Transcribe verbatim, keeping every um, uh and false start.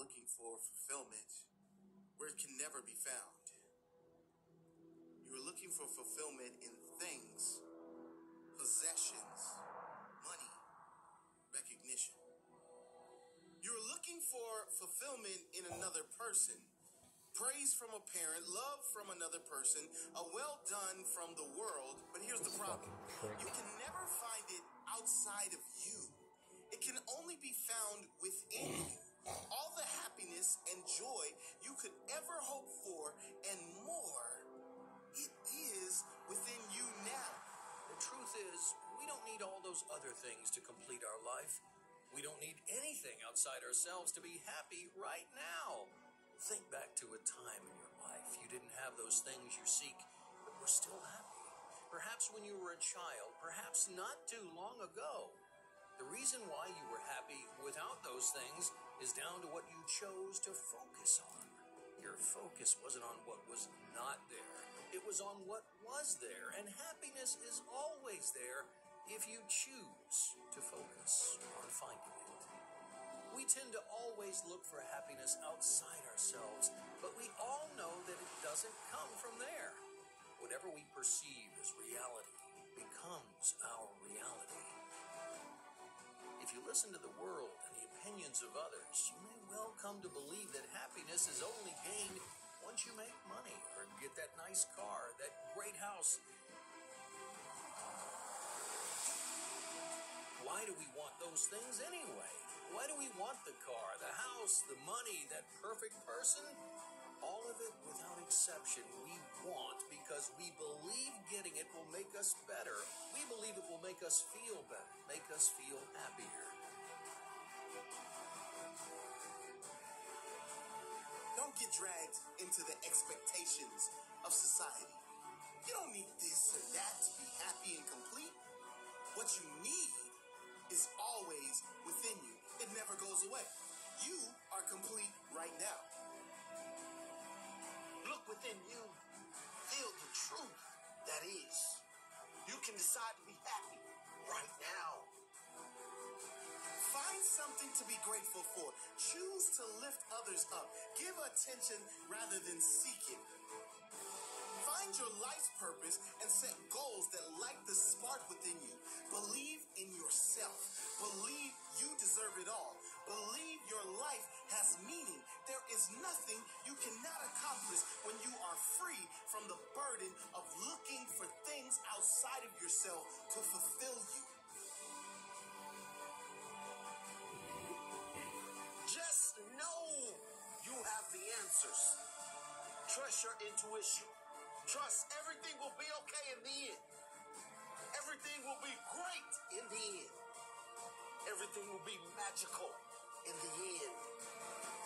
looking for fulfillment where it can never be found. You are looking for fulfillment in things, possessions, money, recognition. You're looking for fulfillment in another person. Praise from a parent, love from another person, a well done from the world. But here's the problem. You can never find it outside of you. It can only be found within you. All the happiness and joy you could ever hope for and more, it is within you now. The truth is, we don't need all those other things to complete our life. We don't need anything outside ourselves to be happy right now. Think back to a time in your life you didn't have those things you seek, but were still happy. Perhaps when you were a child, perhaps not too long ago. The reason why you were happy without those things is down to what you chose to focus on. Your focus wasn't on what was not there. It was on what was there, and happiness is always there if you choose to focus on finding it. We tend to always look for happiness outside ourselves, but we all know that it doesn't come from there. Whatever we perceive as reality becomes our reality. If you listen to the world and the opinions of others, you may well come to believe that happiness is only gained once you make money or get that nice car, that great house. Why do we want those things anyway? Why do we want the car, the house, the money, that perfect person? All of it, without exception, we want because we believe getting it will make us better. We believe it will make us feel better, make us feel happier. Don't get dragged into the expectations of society. You don't need this or that to be happy and complete. What you need is always within you. It never goes away. You are complete right now. Look within you. Feel the truth that is. You can decide to be happy right now. Find something to be grateful for. Choose to lift others up. Give attention rather than seek it. Find your life's purpose and set goals that light the spark within you. Believe in yourself. Believe you deserve it all. Believe your life has meaning. There is nothing you cannot accomplish when you are free from the burden of looking for things outside of yourself to fulfill you. Just know you have the answers. Trust your intuition. Trust everything will be okay in the end. Everything will be great in the end. Everything will be magical in the end.